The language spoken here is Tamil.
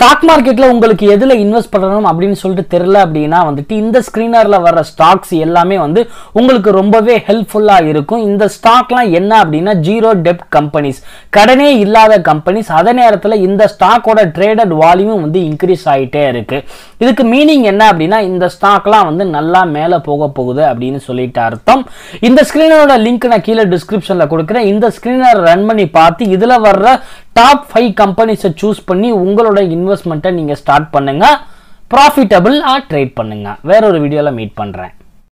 ஸ்டாக் மார்க்கெட்ல உங்களுக்கு எதுல இன்வெஸ்ட் பண்ணணும் அப்படின்னு சொல்லிட்டு தெரியல அப்படின்னா வந்துட்டு இந்த ஸ்கிரீனர்ல வர ஸ்டாக்ஸ் எல்லாமே வந்து உங்களுக்கு ரொம்பவே ஹெல்ப்ஃபுல்லா இருக்கும். இந்த ஸ்டாக்லாம் என்ன அப்படின்னா ஜீரோ டெப்ட் கம்பெனிஸ், கடனே இல்லாத கம்பெனிஸ். அதே நேரத்தில் இந்த ஸ்டாக்கோட ட்ரேடட் வால்யூம் வந்து இன்க்ரீஸ் ஆகிட்டே இருக்கு. இதுக்கு மீனிங் என்ன அப்படின்னா இந்த ஸ்டாக்லாம் வந்து நல்லா மேலே போக போகுது அப்படின்னு சொல்லிட்டு அர்த்தம். இந்த ஸ்கிரீனரோட லிங்க் நான் கீழே டிஸ்கிரிப்ஷன்ல கொடுக்குறேன். இந்த ஸ்கிரீனர் ரன் பண்ணி பார்த்து இதுல வர்ற டாப் 5 கம்பெனிஸை சூஸ் பண்ணி உங்களோட இன்வெஸ்ட்மெண்ட்டை நீங்க ஸ்டார்ட் பண்ணுங்க. ப்ராஃபிட்டபிள் ட்ரேட் பண்ணுங்க. வேற ஒரு வீடியோல மீட் பண்றேன்.